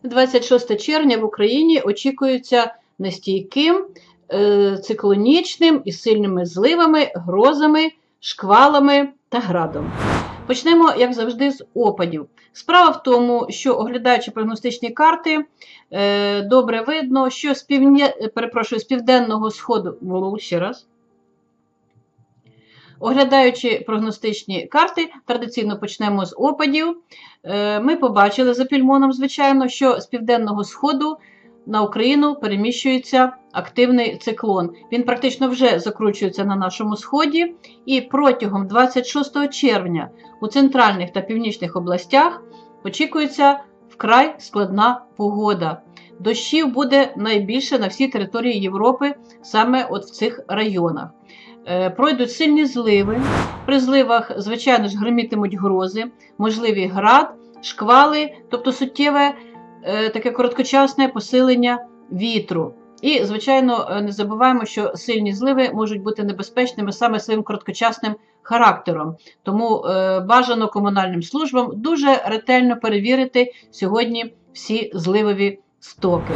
26 червня в Україні очікується нестійким, циклонічним і сильними зливами, грозами, шквалами та градом. Почнемо, як завжди, з опадів. Справа в тому, що, оглядаючи прогностичні карти, добре видно, що з південного сходу, оглядаючи прогностичні карти, традиційно почнемо з опадів, ми побачили за фільмоном, звичайно, що з південного сходу на Україну переміщується активний циклон. Він практично вже закручується на нашому сході, і протягом 26 червня у центральних та північних областях очікується вкрай складна погода. Дощів буде найбільше на всій території Європи, саме от в цих районах. Пройдуть сильні зливи, при зливах, звичайно ж, гримітимуть грози, можливі град, шквали, тобто суттєве таке короткочасне посилення вітру. І, звичайно, не забуваємо, що сильні зливи можуть бути небезпечними саме своїм короткочасним характером. Тому бажано комунальним службам дуже ретельно перевірити сьогодні всі зливові стоки.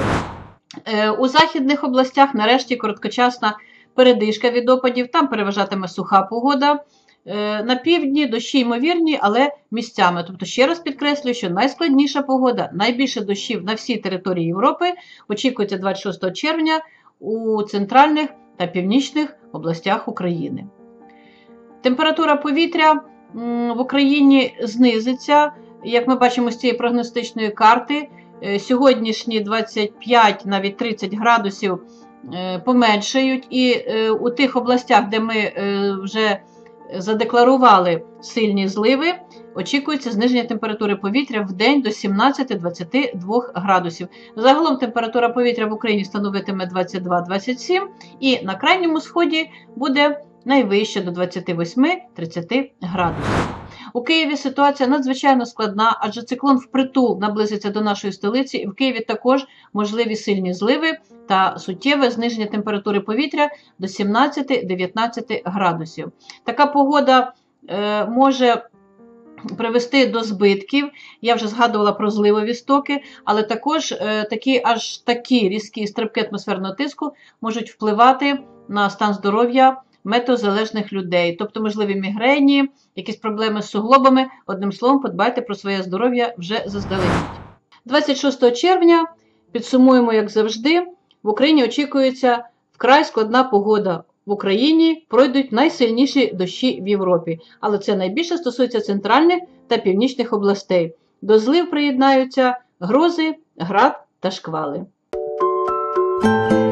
У західних областях нарешті короткочасна передишка від опадів, там переважатиме суха погода. На півдні дощі ймовірні, але місцями. Тобто, ще раз підкреслюю, що найскладніша погода, найбільше дощів на всій території Європи очікується 26 червня у центральних та північних областях України. Температура повітря в Україні знизиться, як ми бачимо з цієї прогностичної карти. Сьогоднішні 25, навіть 30 градусів поменшають, і у тих областях, де ми вже задекларували сильні зливи, очікується зниження температури повітря в день до 17-22 градусів. Загалом температура повітря в Україні становитиме 22-27, і на крайньому сході буде найвище до 28-30 градусів. У Києві ситуація надзвичайно складна, адже циклон впритул наблизиться до нашої столиці, і в Києві також можливі сильні зливи та суттєве зниження температури повітря до 17-19 градусів. Така погода може привести до збитків, я вже згадувала про зливові стоки, але також такі різкі стрибки атмосферного тиску можуть впливати на стан здоров'я метеозалежних людей, тобто можливі мігрені, якісь проблеми з суглобами. Одним словом, подбайте про своє здоров'я вже заздалегідь. 26 червня, підсумуємо, як завжди, в Україні очікується вкрай складна погода. В Україні пройдуть найсильніші дощі в Європі, але це найбільше стосується центральних та північних областей. До злив приєднаються грози, град та шквали.